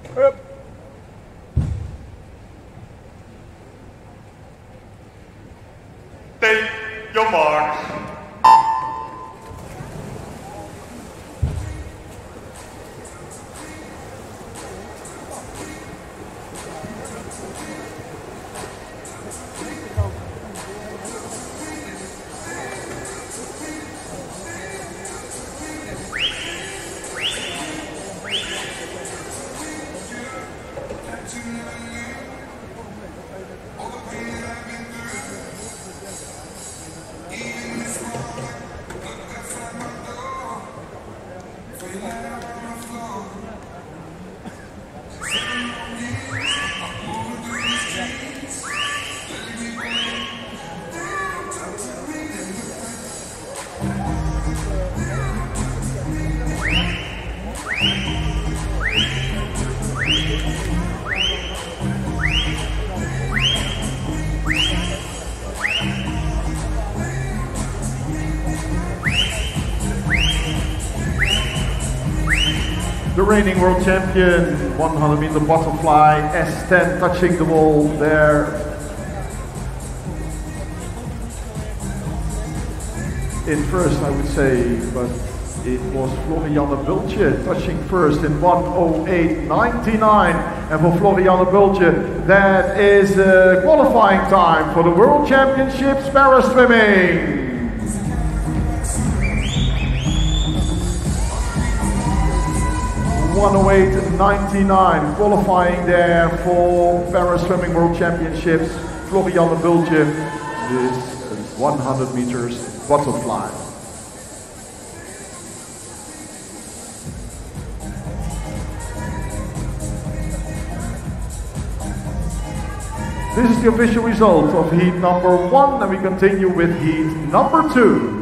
Up. Take your marks. The reigning world champion, 100 meter butterfly, S10 touching the wall there. In first, I would say, but it was Floriane Bultje touching first in 1:08.99. And for Floriane Bultje, that is a qualifying time for the World Championships para swimming. 1:08.99 qualifying there for para swimming world championships. Floriane Bultje, this 100 meters butterfly. This is the official result of heat number 1, and we continue with heat number 2.